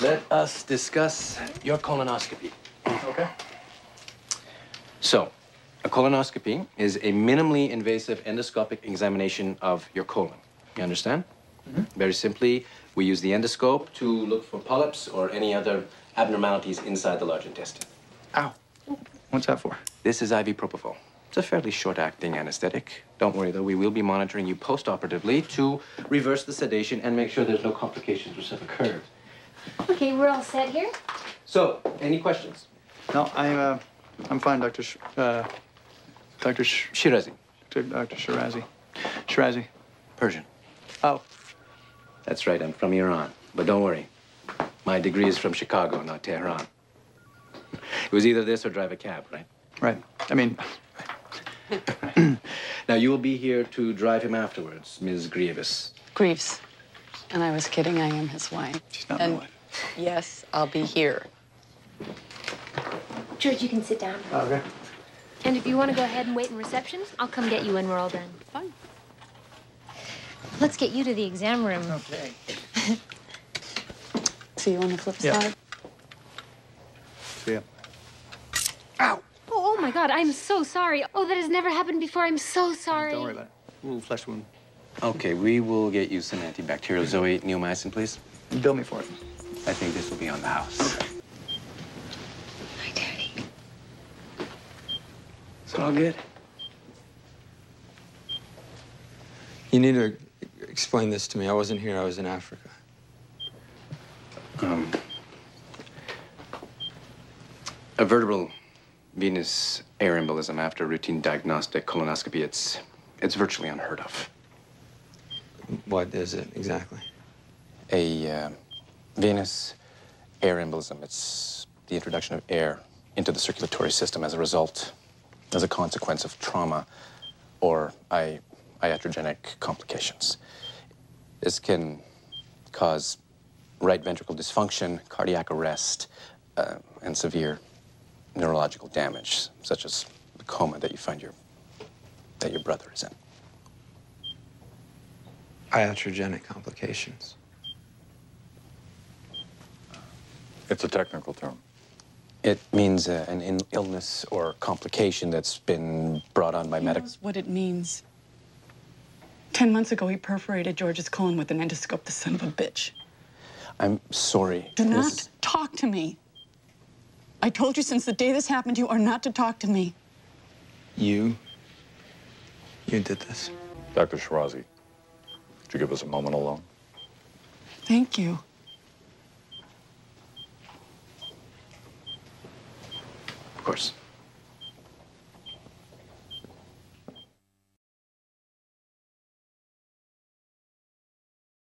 let us discuss your colonoscopy. Okay. So, a colonoscopy is a minimally invasive endoscopic examination of your colon. You understand? Mm-hmm. Very simply, we use the endoscope to look for polyps or any other abnormalities inside the large intestine. Ow. What's that for? This is IV propofol. It's a fairly short-acting anesthetic. Don't worry, though. We will be monitoring you post-operatively to reverse the sedation and make sure there's no complications which have occurred. Okay, we're all set here. So, any questions? No, I'm fine, Dr. Shirazi. Dr. Shirazi. Shirazi. Persian. Oh. That's right, I'm from Iran. But don't worry. My degree is from Chicago, not Tehran. It was either this or drive a cab, right? Right. I mean... Now, you will be here to drive him afterwards, Ms. Grieves. Greaves. And I was kidding, I am his wife. She's not my wife. Yes, I'll be here. George, you can sit down. Okay. And if you want to go ahead and wait in reception, I'll come get you when we're all done. Fine. Let's get you to the exam room. Okay. See you on the flip Yeah. side. See ya. Oh my God, I'm so sorry. Oh, that has never happened before. I'm so sorry. Don't worry about it. A little flesh wound. Okay, we will get you some antibacterial Zoe neomycin, please. Bill me for it. I think this will be on the house. Hi, Daddy. It's all good. You need to explain this to me. I wasn't here. I was in Africa. A vertebral venous air embolism after routine diagnostic colonoscopy, it's virtually unheard of. What is it exactly? A venous air embolism, it's the introduction of air into the circulatory system as a consequence of trauma or iatrogenic complications. This can cause right ventricle dysfunction, cardiac arrest, and severe neurological damage, such as the coma that you find that your brother is in. Iatrogenic complications. It's a technical term. It means an illness or complication that's been brought on by He knows what it means. 10 months ago, he perforated George's colon with an endoscope, the son of a bitch. I'm sorry. Do not talk to me. I told you since the day this happened, you are not to talk to me. You did this. Dr. Shirazi, could you give us a moment alone? Thank you. Of course.